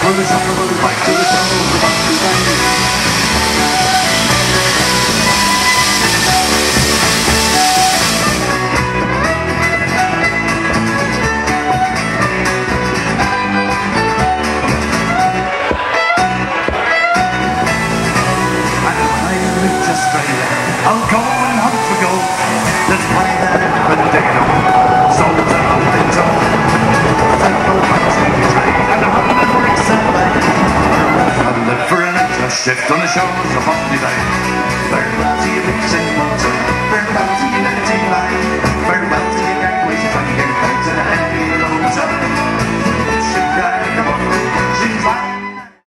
We're the summer road back to the shores of Botany Bay. I'll go and hunt for gold. Let's play that Ffestiniog. Souls are up in tow. Central country trade and 100 bricks a day. And live for an extra shift on the shores of Botany Bay. They're glad to you